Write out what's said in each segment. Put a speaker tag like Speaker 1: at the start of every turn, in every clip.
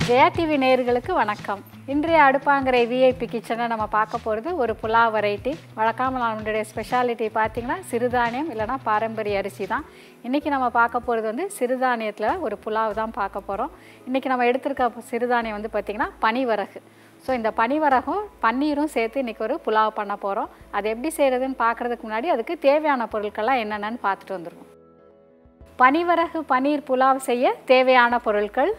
Speaker 1: Jaya TV நேயர்களுக்கு வணக்கம். இன்றைய அடுப்பாங்கரை விஐபி கிச்சனை நம்ம பார்க்க போகிறது ஒரு புலாவ் வெரைட்டி. வழக்கமாக நம்மளுடைய ஸ்பெஷாலிட்டி பார்த்திங்கன்னா சிறுதானியம் இல்லைனா பாரம்பரிய அரிசி தான். இன்றைக்கி நம்ம பார்க்க போகிறது வந்து சிறுதானியத்தில் ஒரு புலாவ் தான் பார்க்க போகிறோம். இன்றைக்கி நம்ம எடுத்திருக்க சிறுதானியம் வந்து பார்த்திங்கன்னா பனிவரகு. ஸோ இந்த பனிவரகும் பன்னீரும் சேர்த்து இன்றைக்கி ஒரு புலாவ் பண்ண போகிறோம். அது எப்படி செய்கிறதுன்னு பார்க்குறதுக்கு முன்னாடி அதுக்கு தேவையான பொருட்கள்லாம் என்னென்னு பார்த்துட்டு வந்துடுவோம். பனிவரகு பன்னீர் புலாவ் செய்ய தேவையான பொருட்கள்: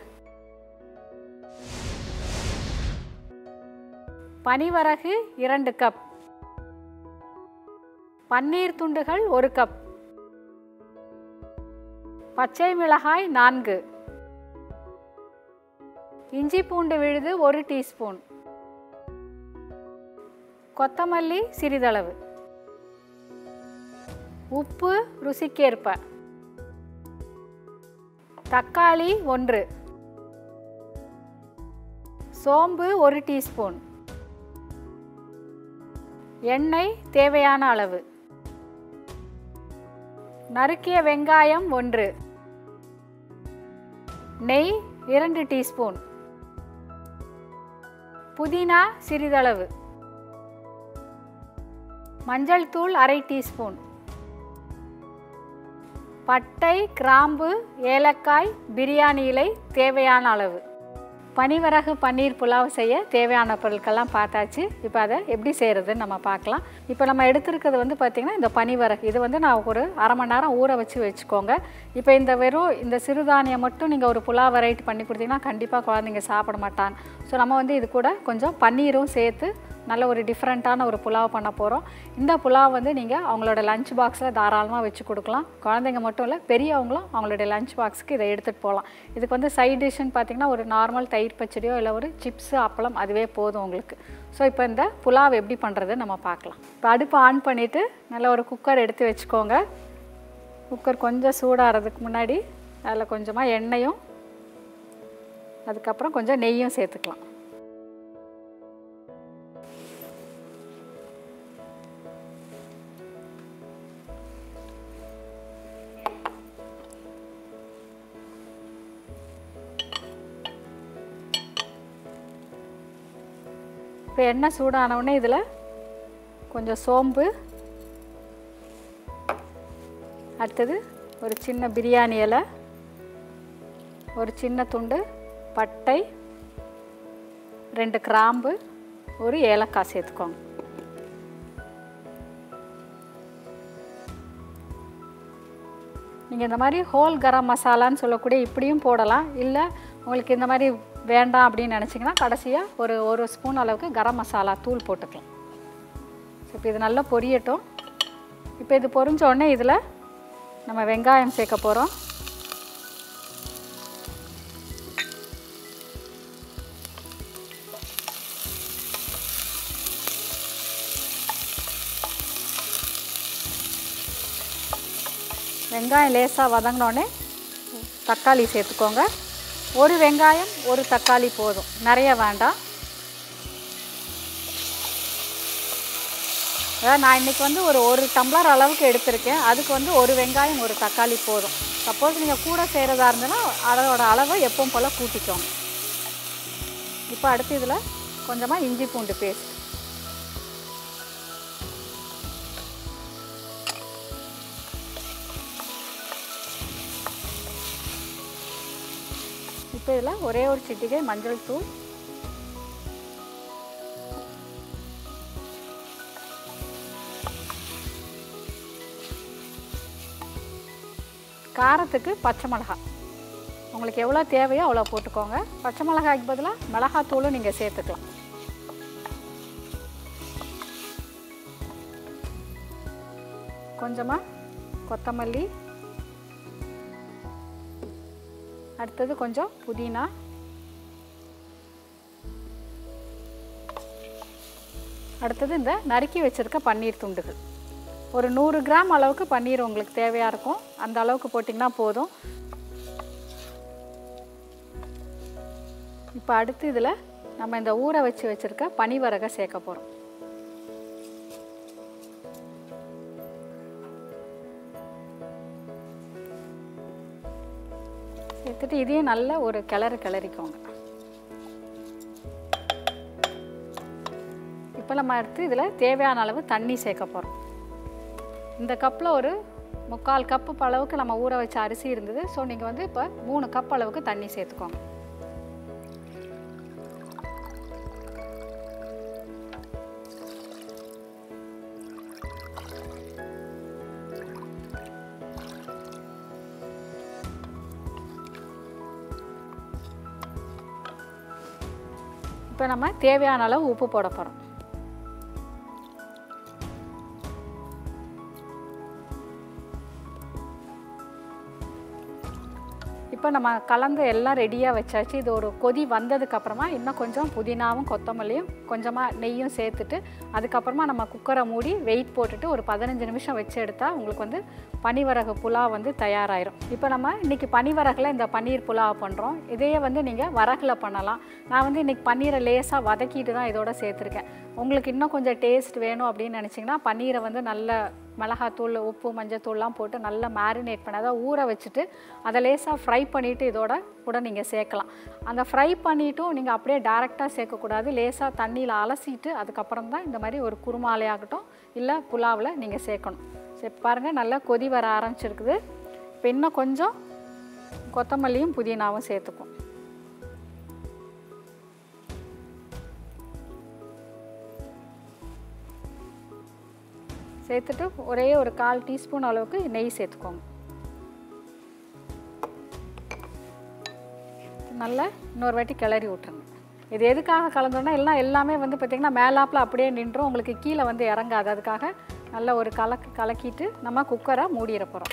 Speaker 1: பனிவரகு 2 கப், பன்னீர் துண்டுகள் 1 கப், பச்சை மிளகாய் 4, இஞ்சி பூண்டு விழுது 1 டீஸ்பூன், கொத்தமல்லி சிறிதளவு, உப்பு ருசிக்கேற்ப, தக்காளி 1, சோம்பு 1 டீஸ்பூன், எண்ணெய் தேவையான அளவு, நறுக்கிய வெங்காயம் 1, நெய் 2 டீஸ்பூன், புதினா சிறிதளவு, மஞ்சள் தூள் அரை டீஸ்பூன், பட்டை கிராம்பு ஏலக்காய் பிரியாணி இலை தேவையான அளவு. பனிவரகு பன்னீர் புலாவ் செய்ய தேவையான பொருட்கள்லாம் பார்த்தாச்சு. இப்போ அதை எப்படி செய்கிறதுன்னு நம்ம பார்க்கலாம். இப்போ நம்ம எடுத்துருக்கிறது வந்து பார்த்திங்கன்னா இந்த பனிவரகு. இது வந்து நான் ஒரு அரை மணி நேரம் ஊற வச்சுக்கோங்க. இப்போ இந்த வெறும் இந்த சிறுதானியம் மட்டும் நீங்கள் ஒரு புலாவ் வெரைட்டி பண்ணி கொடுத்தீங்கன்னா கண்டிப்பாக குழந்தைங்க சாப்பிட மாட்டாங்க. ஸோ நம்ம வந்து இது கூட கொஞ்சம் பன்னீரும் சேர்த்து நல்ல ஒரு டிஃப்ரெண்ட்டான ஒரு புலாவ் பண்ண போகிறோம். இந்த புலாவ் வந்து நீங்கள் அவங்களோட லஞ்ச் பாக்ஸில் தாராளமாக வச்சு கொடுக்கலாம். குழந்தைங்க மட்டும் இல்லை, பெரியவங்களும் அவங்களுடைய லஞ்ச் பாக்ஸுக்கு இதை எடுத்துகிட்டு போகலாம். இதுக்கு வந்து சைட் டிஷ்ஷுன்னு பார்த்திங்கன்னா ஒரு நார்மல் தயிர் பச்சடியோ இல்லை ஒரு சிப்ஸு அப்பளம் அதுவே போதும் உங்களுக்கு. ஸோ இப்போ இந்த புலாவ் எப்படி பண்ணுறது நம்ம பார்க்கலாம். இப்போ அடுப்பு ஆன் பண்ணிவிட்டு நல்ல ஒரு குக்கர் எடுத்து வச்சுக்கோங்க. குக்கர் கொஞ்சம் சூடாகிறதுக்கு முன்னாடி அதில் கொஞ்சமாக எண்ணெயும் அதுக்கப்புறம் கொஞ்சம் நெய்யும் சேர்த்துக்கலாம். இப்போ எண்ணெய் சூடானவுடனே இதில் கொஞ்சம் சோம்பு, அடுத்தது ஒரு சின்ன பிரியாணி இலை, ஒரு சின்ன துண்டு பட்டை, 2 கிராம்பு, ஒரு ஏலக்காய் சேர்த்துக்கோங்க. நீங்கள் இந்த மாதிரி ஹோல் கரம் மசாலான்னு சொல்லக்கூடிய இப்படியும் போடலாம். இல்லை உங்களுக்கு இந்த மாதிரி வேண்டாம் அப்படின்னு நினச்சிங்கன்னா கடைசியாக ஒரு ஸ்பூன் அளவுக்கு கரம் மசாலா தூள் போட்டுக்கலாம். ஸோ இப்போ இது நல்லா பொரியட்டும். இப்போ இது பொரிஞ்ச உடனே இதில் நம்ம வெங்காயம் சேர்க்க போகிறோம். வெங்காயம் லேசாக வதங்கினோடனே தக்காளி சேர்த்துக்கோங்க. ஒரு வெங்காயம் ஒரு தக்காளி போதும், நிறைய வேண்டாம். அதாவது நான் இன்றைக்கி வந்து ஒரு டம்ளர் அளவுக்கு எடுத்திருக்கேன். அதுக்கு வந்து ஒரு வெங்காயம் ஒரு தக்காளி போதும். சப்போஸ் நீங்கள் கூட செய்கிறதா இருந்ததுன்னா அதோட அளவை எப்பவும் போல் கூட்டிக்கோங்க. இப்போ அடுத்து இதில் கொஞ்சமாக இஞ்சி பூண்டு பேஸ்ட், இப்போ இதில் ஒரே ஒரு சிட்டிகை மஞ்சள் தூள், காரத்துக்கு பச்சை மிளகாய் உங்களுக்கு எவ்வளோ தேவையோ அவ்வளோ போட்டுக்கோங்க. பச்சை மிளகாய்க்கு பதிலாக மிளகாத்தூளும் நீங்கள் சேர்த்துக்கலாம். கொஞ்சமாக கொத்தமல்லி, அடுத்தது கொஞ்சம் புதினா, அடுத்தது இந்த நறுக்கி வச்சுருக்க பன்னீர் துண்டுகள். ஒரு 100 கிராம் அளவுக்கு பன்னீர் உங்களுக்கு தேவையாக இருக்கும். அந்த அளவுக்கு போட்டிங்கன்னா போதும். இப்போ அடுத்து இதில் நம்ம இந்த ஊற வச்சுருக்க பனிவரகை சேர்க்க போகிறோம். சேர்த்துட்டு இதையும் நல்ல ஒரு கிளறிக்கோங்க. இப்போ நம்ம எடுத்து இதில் தேவையான அளவு தண்ணி சேர்க்க போகிறோம். இந்த கப்பில் ஒரு 3/4 கப்பு அளவுக்கு நம்ம ஊற வச்ச அரிசி இருந்தது. ஸோ நீங்கள் வந்து இப்போ 3 கப் அளவுக்கு தண்ணி சேர்த்துக்கோங்க. இப்போ நம்ம தேவையான அளவு உப்பு போட போகிறோம். இப்போ நம்ம கலந்து எல்லாம் ரெடியாக வச்சாச்சு. இது ஒரு கொதி வந்ததுக்கப்புறமா இன்னும் கொஞ்சம் புதினாவும் கொத்தமல்லியும் கொஞ்சமாக நெய்யும் சேர்த்துட்டு அதுக்கப்புறமா நம்ம குக்கரை மூடி வெயிட் போட்டுட்டு ஒரு 15 நிமிஷம் வச்சு எடுத்தால் உங்களுக்கு வந்து பனிவரகு புலாவ் வந்து தயாராகிடும். இப்போ நம்ம இன்றைக்கி பனிவரகில் இந்த பன்னீர் புலாவ் பண்ணுறோம். இதையே வந்து நீங்கள் வரகில் பண்ணலாம். நான் வந்து இன்றைக்கி பன்னீரை லேசாக வதக்கிட்டு தான் இதோட சேர்த்துருக்கேன். உங்களுக்கு இன்னும் கொஞ்சம் டேஸ்ட் வேணும் அப்படின்னு நினச்சிங்கன்னா பன்னீரை வந்து நல்ல மிளகாத்தூள், உப்பு, மஞ்சத்தூள்லாம் போட்டு நல்லா மேரினேட் பண்ணி அதாவது ஊற வச்சுட்டு அதை லேசாக ஃப்ரை பண்ணிவிட்டு இதோட கூட நீங்கள் சேர்க்கலாம். அந்த ஃப்ரை பண்ணிவிட்டும் நீங்கள் அப்படியே டேரெக்டாக சேர்க்கக்கூடாது. லேசாக தண்ணியில் அலசிட்டு அதுக்கப்புறம் தான் இந்த மாதிரி ஒரு குருமாலையாகட்டும் இல்லை புலாவில் நீங்கள் சேர்க்கணும். சரி பாருங்கள், நல்லா கொதி வர ஆரம்பிச்சிருக்குது. இப்போ இன்னும் கொஞ்சம் கொத்தமல்லியும் புதினாவும் சேர்த்துக்கும். சேர்த்துட்டு ஒரே ஒரு 1/4 டீஸ்பூன் அளவுக்கு நெய் சேர்த்துக்கோங்க. நல்லா இன்னொரு வாட்டி கிளறி விட்டுருங்க. இது எதுக்காக கலந்தோன்னா எல்லாமே வந்து பார்த்திங்கன்னா மேலாப்பில் அப்படியே நின்றும், உங்களுக்கு கீழே வந்து இறங்காது. அதுக்காக நல்லா ஒரு கலக்கிட்டு நம்ம குக்கரை மூடிட போகிறோம்.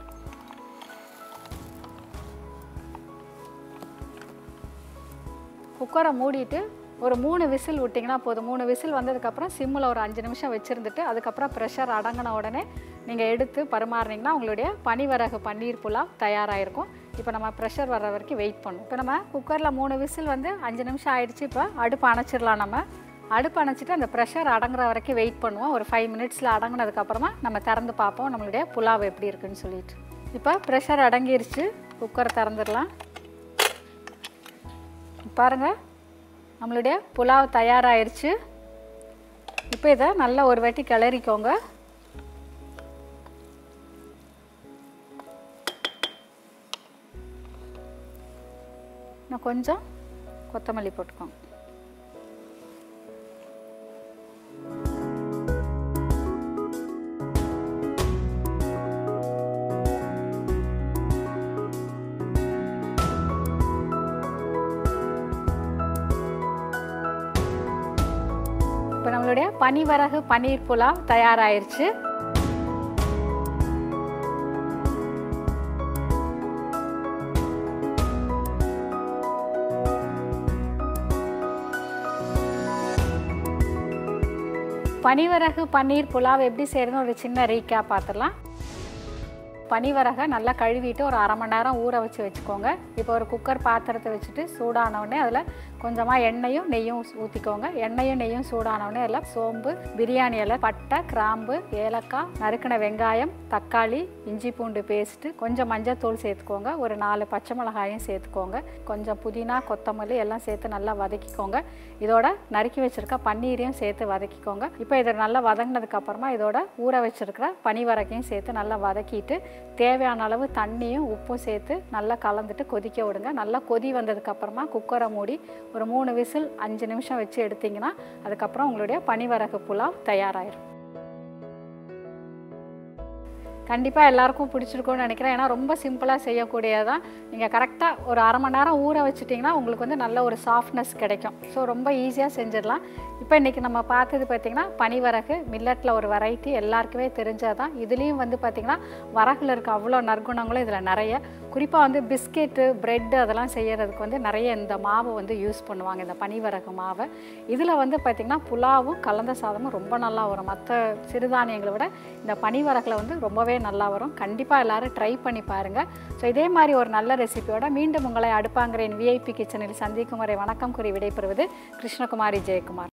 Speaker 1: குக்கரை மூடிட்டு ஒரு 3 விசில் விட்டிங்கன்னா போதும். 3 விசில் வந்ததுக்கப்புறம் சிம்மில் ஒரு 5 நிமிஷம் வச்சுருந்துட்டு அதுக்கப்புறம் ப்ரெஷர் அடங்கின உடனே நீங்கள் எடுத்து பரிமாறினீங்கன்னா உங்களுடைய பனிவரகு பன்னீர் புலாவ் தயாராகிருக்கும். இப்போ நம்ம ப்ரெஷர் வர்ற வரைக்கும் வெயிட் பண்ணும். இப்போ நம்ம குக்கரில் 3 விசில் வந்து 5 நிமிஷம் ஆயிடுச்சு. இப்போ அடுப்பு அணைச்சிடலாம். நம்ம அடுப்பு அணைச்சிட்டு அந்த ப்ரெஷர் அடங்குற வரைக்கும் வெயிட் பண்ணுவோம். ஒரு 5 மினிட்ஸில் அடங்கினதுக்கப்புறமா நம்ம திறந்து பார்ப்போம் நம்மளுடைய புலாவ் எப்படி இருக்குன்னு சொல்லிட்டு. இப்போ ப்ரெஷர் அடங்கிருச்சு. குக்கரை திறந்துடலாம். பாருங்கள், நம்மளுடைய புலாவ் தயாராகிருச்சு. இப்போ இதை நல்லா ஒரு வாட்டி கிளறிக்கோங்க. இன்னும் கொஞ்சம் கொத்தமல்லி போட்டுக்கோங்க. இப்போ நம்மளுடைய பனிவரகு பன்னீர் புலாவ் தயாராகிருச்சு. பனிவரகு பன்னீர் புலாவ் எப்படி செய்யறதுன்னு ஒரு சின்ன ரீகேப் பார்த்துடலாம். பனிவரகை நல்லா கழுவிட்டு ஒரு 1/2 மணி நேரம் ஊற வச்சுக்கோங்க. இப்போ ஒரு குக்கர் பாத்திரத்தை வச்சுட்டு சூடானவுடனே அதில் கொஞ்சமாக எண்ணெயும் நெய்யும் ஊற்றிக்கோங்க. எண்ணெயும் நெய்யும் சூடானவுடனே அதில் சோம்பு, பிரியாணி இலை, பட்டை, கிராம்பு, ஏலக்காய், நறுக்கின வெங்காயம், தக்காளி, இஞ்சி பூண்டு பேஸ்ட்டு, கொஞ்சம் மஞ்சத்தூள் சேர்த்துக்கோங்க. ஒரு 4 பச்சை மிளகாயும் சேர்த்துக்கோங்க. கொஞ்சம் புதினா, கொத்தமல்லி எல்லாம் சேர்த்து நல்லா வதக்கிக்கோங்க. இதோட நறுக்கி வச்சுருக்க பன்னீரையும் சேர்த்து வதக்கிக்கோங்க. இப்போ இதை நல்லா வதங்கினதுக்கப்புறமா இதோட ஊற வச்சுருக்கிற பனிவரகையும் சேர்த்து நல்லா வதக்கிட்டு தேவையான அளவு தண்ணியும் உப்பும் சேர்த்து நல்லா கலந்துட்டு கொதிக்க விடுங்க. நல்லா கொதி வந்ததுக்கப்புறமா குக்கரை மூடி ஒரு 3 விசில் 5 நிமிஷம் வச்சு எடுத்திங்கன்னா அதுக்கப்புறம் உங்களுடைய பனிவரகு புலாவ் தயாராகிடும். கண்டிப்பாக எல்லாருக்கும் பிடிச்சிருக்கும்னு நினைக்கிறேன். ஏன்னா ரொம்ப சிம்பிளாக செய்யக்கூடியதான். நீங்கள் கரெக்டாக ஒரு 1/2 மணி நேரம் ஊற வச்சுட்டிங்கன்னா உங்களுக்கு வந்து நல்ல ஒரு சாஃப்ட்னஸ் கிடைக்கும். ஸோ ரொம்ப ஈஸியாக செஞ்சிடலாம். இப்போ இன்றைக்கி நம்ம பார்த்தது பார்த்திங்கன்னா பனிவரகு மில்லட்டில் ஒரு வெரைட்டி, எல்லாருக்குமே தெரிஞ்சதான். இதுலேயும் வந்து பார்த்திங்கன்னா வரகுல இருக்க அவ்வளோ நற்குணங்களும் இதில் நிறைய. குறிப்பாக வந்து பிஸ்கெட்டு, ப்ரெட்டு அதெல்லாம் செய்கிறதுக்கு வந்து நிறைய இந்த மாவு வந்து யூஸ் பண்ணுவாங்க, இந்த பனிவரகு மாவை. இதில் வந்து பார்த்திங்கன்னா புலாவும் கலந்த சாதமும் ரொம்ப நல்லா வரும். மற்ற சிறுதானியங்களை விட இந்த பனிவரகில் வந்து ரொம்பவே நல்லா வரும். கண்டிப்பாக எல்லோரும் ட்ரை பண்ணி பாருங்கள். ஸோ இதே மாதிரி ஒரு நல்ல ரெசிபியோட மீண்டும் உங்களை அடுப்பாங்கரையின் VIP கிச்சனில் சந்திக்கும் வரை வணக்கம் கூறி விடைபெறுவது கிருஷ்ணகுமாரி ஜெயக்குமார்.